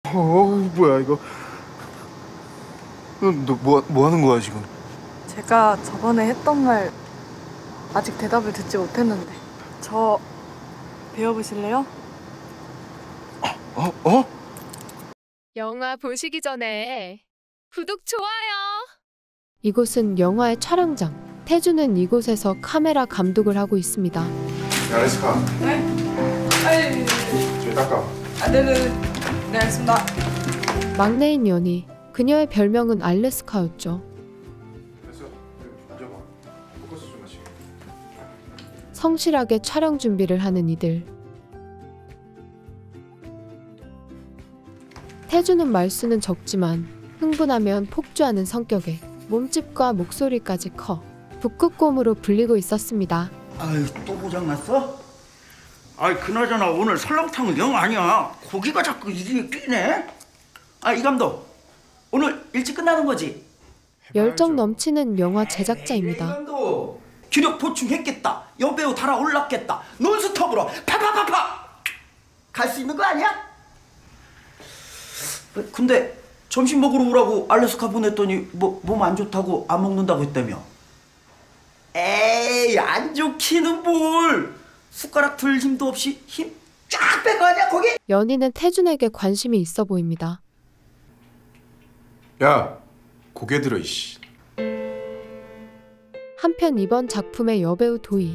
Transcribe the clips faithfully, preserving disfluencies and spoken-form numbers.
어, 뭐야 이거? 너 뭐 뭐 하는 거야 지금? 제가 저번에 했던 말 아직 대답을 듣지 못했는데 저 배워보실래요? 어? 어? 영화 보시기 전에 구독, 좋아요! 이곳은 영화의 촬영장. 태주는 이곳에서 카메라 감독을 하고 있습니다. 야, 레스카. 네? 아이, 저기 닦아. 아, 네네네. 네, 알겠습니다. 막내인 연희. 그녀의 별명은 알래스카였죠. 됐어. 앉아봐. 포커스 좀 하시. 성실하게 촬영 준비를 하는 이들. 태주는 말수는 적지만 흥분하면 폭주하는 성격에 몸집과 목소리까지 커 북극곰으로 불리고 있었습니다. 아유, 또 고장났어? 아이, 그나저나 오늘 설렁탕은 영 아니야. 고기가 자꾸 이리에 끼네. 아, 이 감독, 오늘 일찍 끝나는 거지? 열정 넘치는 영화 에이, 이 제작자입니다. 감독, 기력 보충했겠다. 여배우 달아올랐겠다. 논스톱으로 파파파파 갈 수 있는 거 아니야? 근데 점심 먹으러 오라고 알래스카 보냈더니 뭐 몸 안 좋다고 안 먹는다고 했다며? 에이, 안 좋기는 뭘. 숟가락 들 힘도 없이 힘 쫙 뺀 거 아니야 거기? 연희는 태준에게 관심이 있어 보입니다. 야, 고개 들어 이씨. 한편 이번 작품의 여배우 도희.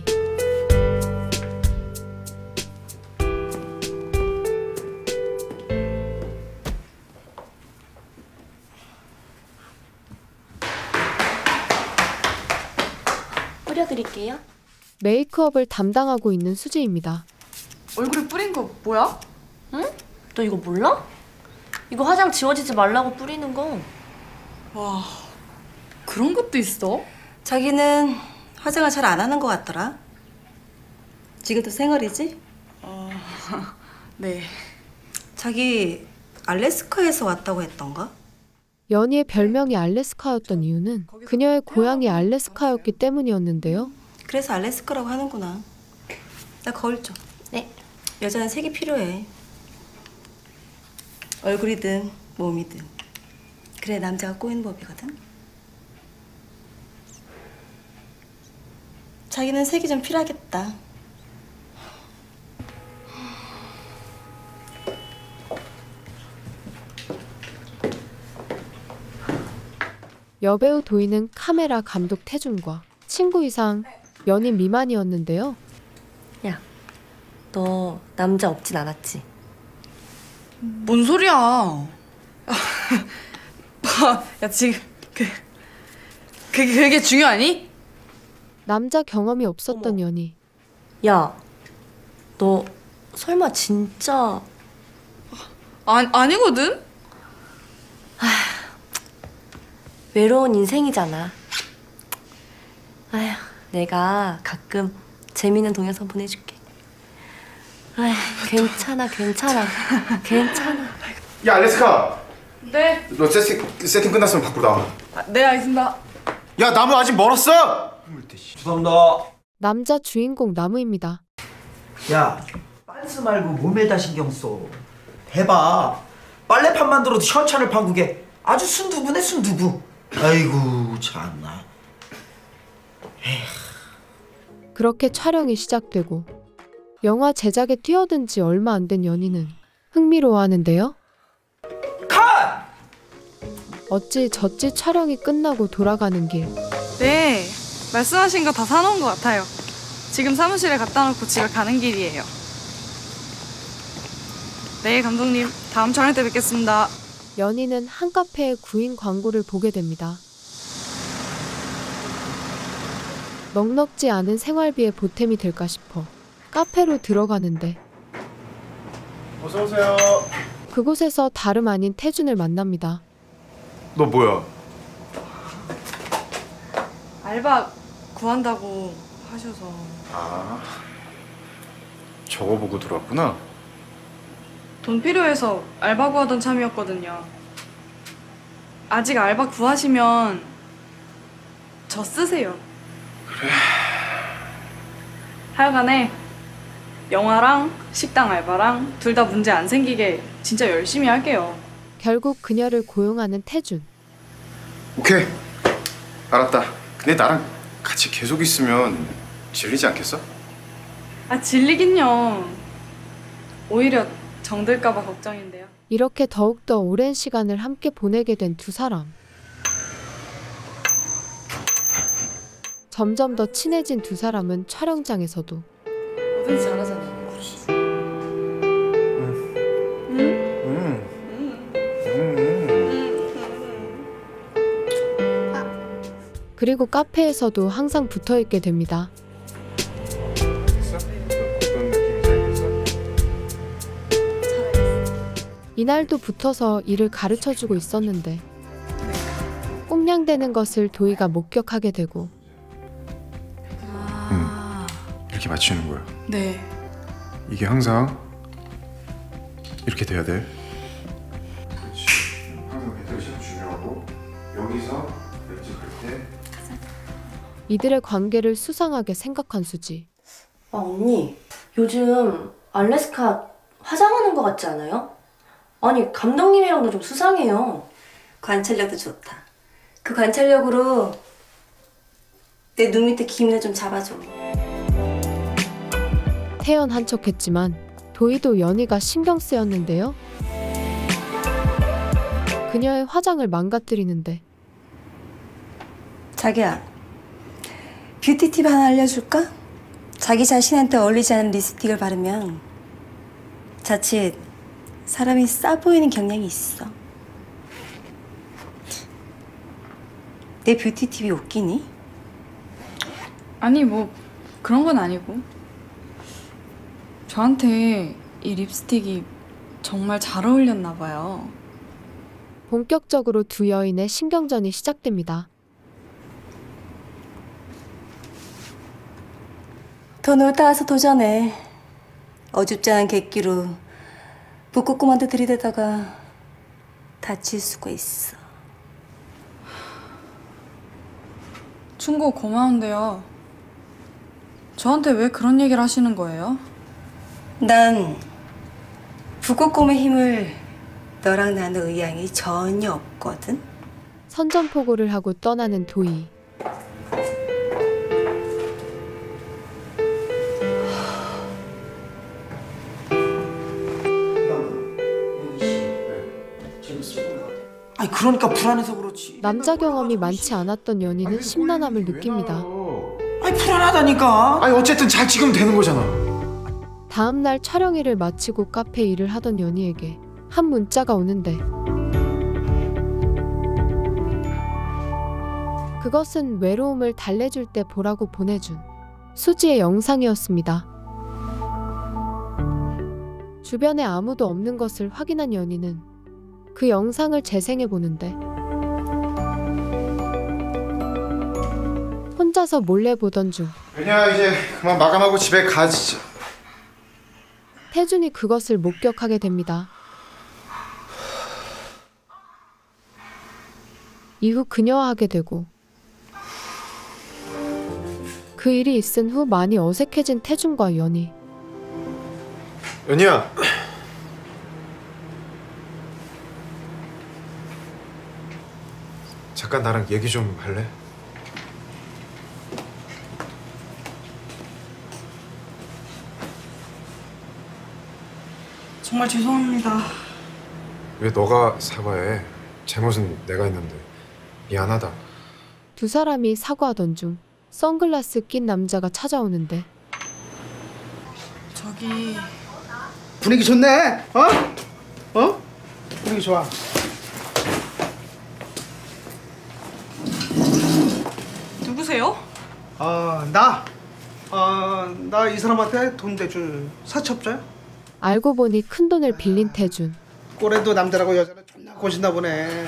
뿌려드릴게요. 메이크업을 담당하고 있는 수지입니다. 얼굴에 뿌린 거 뭐야? 응? 너 이거 몰라? 이거 화장 지워지지 말라고 뿌리는 거. 와, 그런 것도 있어? 자기는 화장을 잘 안 하는 것 같더라. 지금도 생얼이지? 어... 네. 자기 알래스카에서 왔다고 했던가? 연희의 별명이 알래스카였던 이유는 그녀의 고향이 알래스카였기 때문이었는데요. 그래서 알래스카라고 하는구나. 나 거울 줘. 네. 여자는 색이 필요해. 얼굴이든 몸이든. 그래 남자가 꼬이는 법이거든. 자기는 색이 좀 필요하겠다. 여배우 도희는 카메라 감독 태준과 친구 이상 연인 미만이었는데요. 야, 너 남자 없진 않았지? 뭔 소리야? 야, 지금 그 그게, 그게 중요하니? 남자 경험이 없었던 어머. 연희. 야, 너 설마 진짜... 아, 아니거든? 외로운 인생이잖아. 아휴, 내가 가끔 재밌는 동영상 보내줄게. 아휴, 괜찮아, 괜찮아, 괜찮아. 야, 알래스카. 네. 너 세팅 세팅 끝났으면 밖으로 나와. 아, 네, 알겠습니다. 야, 나무 아직 멀었어. 죄송합니다. 남자 주인공 나무입니다. 야, 빤스 말고 몸에다 신경 써. 해봐. 빨래판 만들어도 현찬을 판국에 아주 순두부네 순두부. 아이고 참나. 그렇게 촬영이 시작되고 영화 제작에 뛰어든 지 얼마 안 된 연희는 흥미로워하는데요. 컷! 어찌 저찌 촬영이 끝나고 돌아가는 길. 네, 말씀하신 거 다 사놓은 것 같아요. 지금 사무실에 갖다 놓고 집에 가는 길이에요. 네, 감독님. 다음 촬영 때 뵙겠습니다. 연희는 한 카페의 구인 광고를 보게 됩니다. 넉넉지 않은 생활비에 보탬이 될까 싶어 카페로 들어가는데 어서 오세요. 그곳에서 다름 아닌 태준을 만납니다. 너 뭐야? 알바 구한다고 하셔서. 아, 저거 보고 들어왔구나. 돈 필요해서 알바 구하던 참이었거든요. 아직 알바 구하시면 저 쓰세요. 그래. 하여간에 영화랑 식당 알바랑 둘 다 문제 안 생기게 진짜 열심히 할게요. 결국 그녀를 고용하는 태준. 오케이. 알았다. 근데 나랑 같이 계속 있으면 질리지 않겠어? 아, 질리긴요. 오히려 정들까봐 걱정인데요. 이렇게 더욱더 오랜 시간을 함께 보내게 된 두 사람. 점점 더 친해진 두 사람은 촬영장에서도 뭐든지 잘하잖아요. 그리고 카페에서도 항상 붙어있게 됩니다. 됐어? 어떤 느낌이 생겼어? 이날도 붙어서 일을 가르쳐주고 있었는데 꽁냥대는 것을 도희가 목격하게 되고 이렇게 맞추는 거야. 네. 이게 항상 이렇게 돼야 돼. 그렇지. 항상 배터리가 중요하고 여기서 왼쪽할 때. 이들의 관계를 수상하게 생각한 수지. 아, 언니. 요즘 알래스카 화장하는 것 같지 않아요? 아니, 감독님이랑도 좀 수상해요. 관찰력도 좋다. 그 관찰력으로 내 눈 밑에 기미를 좀 잡아줘. 태연한 척했지만 도희도 연희가 신경 쓰였는데요. 그녀의 화장을 망가뜨리는데 자기야, 뷰티 팁 하나 알려줄까? 자기 자신한테 어울리지 않은 립스틱을 바르면 자칫 사람이 싸 보이는 경향이 있어. 내 뷰티 팁이 웃기니? 아니, 뭐 그런 건 아니고. 저한테 이 립스틱이 정말 잘 어울렸나 봐요. 본격적으로 두 여인의 신경전이 시작됩니다. 더 놀다 와서 도전해. 어줍지 않은 객기로 북극곰한테 들이대다가 다칠 수가 있어. 충고 고마운데요. 저한테 왜 그런 얘기를 하시는 거예요? 난 북극곰의 힘을 너랑 나눌 의향이 전혀 없거든. 선전포고를 하고 떠나는 도희. 아니 그러니까 불안해서 그렇지. 남자 경험이 많지 않았던 연희는 심란함을 느낍니다. 아니 불안하다니까. 아니 어쨌든 잘 찍으면 되는 거잖아. 다음 날 촬영일을 마치고 카페 일을 하던 연희에게 한 문자가 오는데 그것은 외로움을 달래줄 때 보라고 보내준 수지의 영상이었습니다. 주변에 아무도 없는 것을 확인한 연희는 그 영상을 재생해 보는데 혼자서 몰래 보던 중 왜냐 이제 그만 마감하고 집에 가지. 태준이 그것을 목격하게 됩니다. 이후 그녀와 하게 되고 그 일이 있은 후 많이 어색해진 태준과 연희. 연희야. 잠깐 나랑 얘기 좀 할래? 정말 죄송합니다. 왜 너가 사과해? 잘못은 내가 했는데 미안하다. 두 사람이 사과하던 중 선글라스 낀 남자가 찾아오는데 저기 분위기 좋네. 어? 어? 분위기 좋아. 누구세요? 아, 나. 아, 나 이 사람한테 돈 대줄 사채업자야. 알고 보니 큰돈을 빌린 태준. 꼴에도 남자라고 여자를 존나 꼬신다 보네.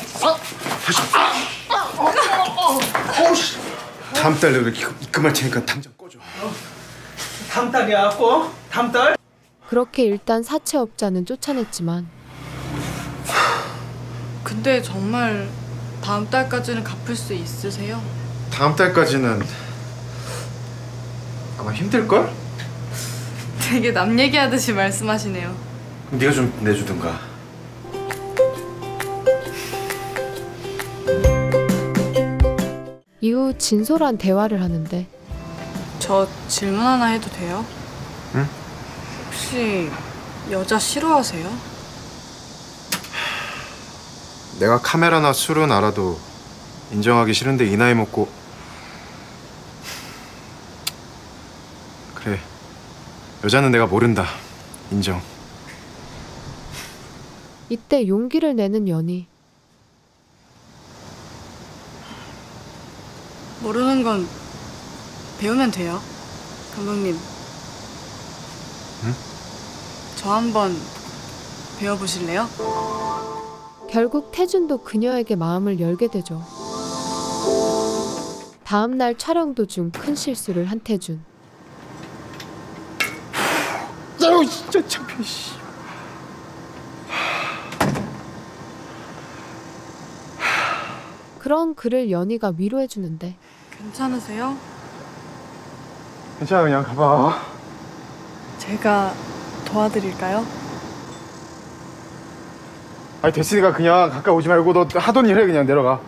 다음 달에 이렇게 입금할 테니까 당장 꺼줘. 다음 달이야, 꼭. 다음 달. 그렇게 일단 사채업자는 쫓아냈지만 근데 정말 다음 달까지는 갚을 수 있으세요? 다음 달까지는 아마 힘들걸? 되게 남 얘기하듯이 말씀하시네요. 그럼 네가 좀 내주든가. 이후 진솔한 대화를 하는데 저 질문 하나 해도 돼요? 응? 혹시 여자 싫어하세요? 내가 카메라나 술은 알아도 인정하기 싫은데 이 나이 먹고 그래 여자는 내가 모른다 인정. 이때 용기를 내는 연희. 모르는 건 배우면 돼요, 감독님. 응? 저 한번 배워보실래요? 결국 태준도 그녀에게 마음을 열게 되죠. 다음 날 촬영 도중 큰 실수를 한 태준. 아유 진짜 창피해. 씨. 그런 그를 연희가 위로해주는데 괜찮으세요? 괜찮아 그냥 가봐. 제가 도와드릴까요? 아니 됐으니까 그냥 가까이 오지 말고 너 하던 일 해. 그냥 내려가.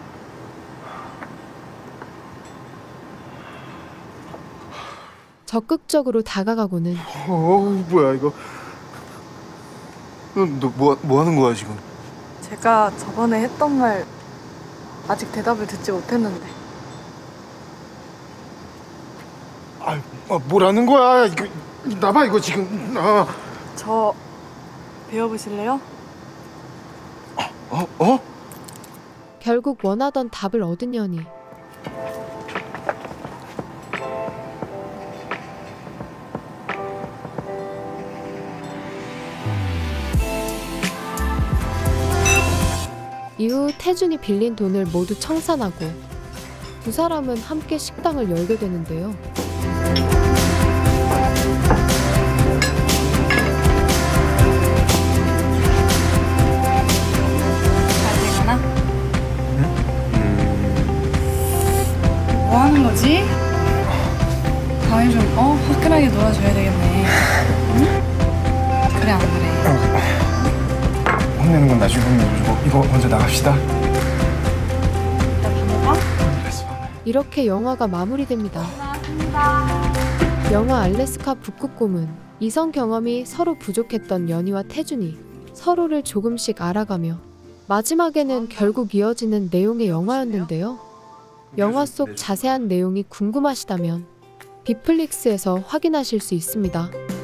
적극적으로 다가가고는 어 뭐야 이거. 너뭐 뭐 하는 거야 지금? 제가 저번에 했던 말 아직 대답을 듣지 못했는데. 아, 아 뭐라는 거야 이거. 나봐 이거 지금. 아. 저 배워보실래요? 어? 어? 결국 원하던 답을 얻은 연희. 이후 태준이 빌린 돈을 모두 청산하고 두 사람은 함께 식당을 열게 되는데요. 잘 되거나? 뭐 하는 거지? 다음에 좀 어? 화끈하게 놀아줘야 되겠네. 응? 그래 안 그래? 혼내는 건 나중에 혼내주고 이거 먼저 나갑시다. 이따 밥 먹어? 그랬어. 이렇게 영화가 마무리됩니다. 영화 알래스카 북극곰은 이성 경험이 서로 부족했던 연희와 태준이 서로를 조금씩 알아가며 마지막에는 결국 이어지는 내용의 영화였는데요. 영화 속 자세한 내용이 궁금하시다면 빅플릭스에서 확인하실 수 있습니다.